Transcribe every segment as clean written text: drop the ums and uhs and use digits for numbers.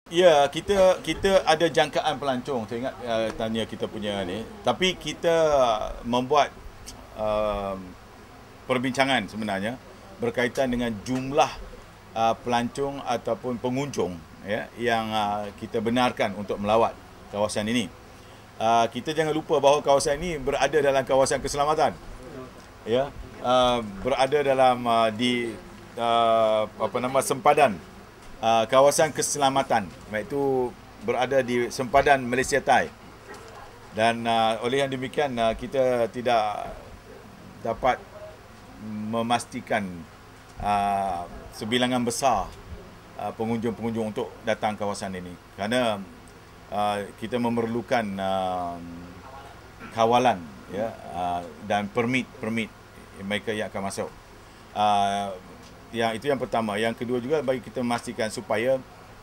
Ya, kita ada jangkaan pelancong. Saya ingat tanya kita punya ni. Tapi kita membuat uh, perbincangan sebenarnya berkaitan dengan jumlah pelancong ataupun pengunjung ya yang kita benarkan untuk melawat kawasan ini. Kita jangan lupa bahawa kawasan ini berada dalam kawasan keselamatan. Ya, berada dalam sempadan kawasan keselamatan, iaitu berada di sempadan Malaysia Thai. Dan oleh yang demikian kita tidak dapat memastikan sebilangan besar pengunjung-pengunjung untuk datang kawasan ini, kerana kita memerlukan kawalan ya dan permit mereka yang akan masuk. Yang itu yang pertama. Yang kedua juga bagi kita memastikan supaya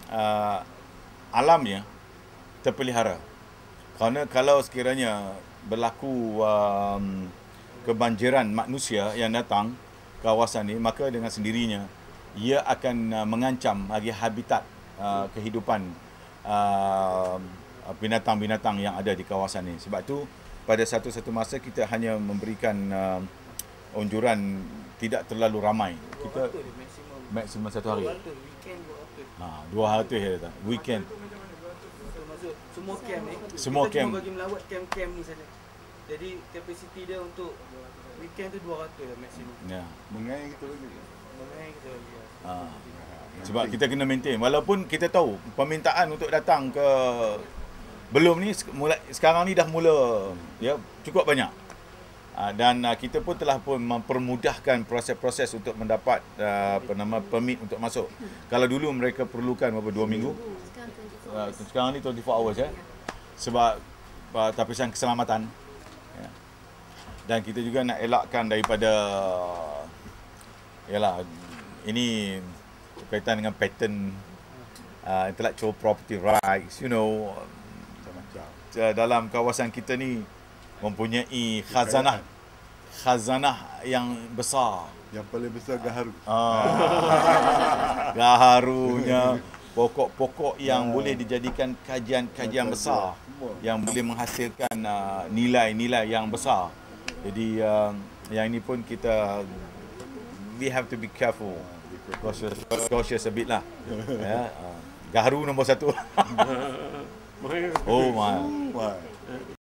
alamnya terpelihara. Kerana kalau sekiranya berlaku kebanjiran manusia yang datang kawasan ini, maka dengan sendirinya ia akan mengancam lagi habitat kehidupan binatang-binatang yang ada di kawasan ini. Sebab itu pada satu-satu masa kita hanya memberikan anjuran tidak terlalu ramai. Kita maksimum 1 hari. 200 ya tak? Weekend. Maksud semua camp ni. Semua kita camp. cuma bagi melawat camp-camp ni saja. Jadi kapasiti dia untuk weekend tu 200 lah maksimum. Ya. Mengai kita lagi. Mengenai kita lagi. Sebab kita kena maintain. Walaupun kita tahu permintaan untuk datang ke belum ni sekarang ni dah mula ya cukup banyak. Dan kita pun telah pun mempermudahkan proses-proses untuk mendapat permit untuk masuk. Kalau dulu mereka perlukan berapa 2 minggu. Sekarang ni 24 hours ya. Sebab tapisan keselamatan. Ya. Dan kita juga nak elakkan daripada yalah ini berkaitan dengan patent intellectual property rights, you know, dalam kawasan kita ni mempunyai khazanah yang besar. Yang paling besar gaharu. Gaharunya pokok-pokok yang boleh dijadikan kajian-kajian besar yang boleh menghasilkan nilai-nilai yang besar. Jadi yang ini pun kita we have to be careful, cautious a bit lah. Ya, gaharu nombor 1. Oh my.